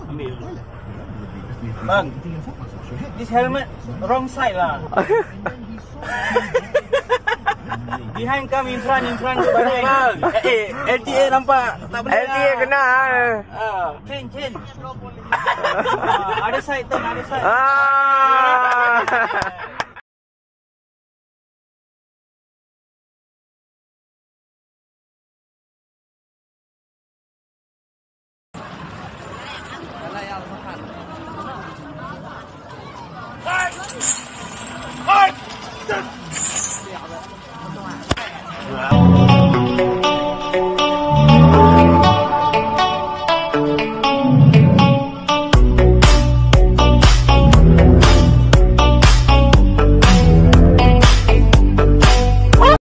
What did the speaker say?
Ambil. Bang, this helmet wrong side lah. Behind come in front behind. LTA nampak tak boleh. LTA kena. Change. Ada side turn, ada side.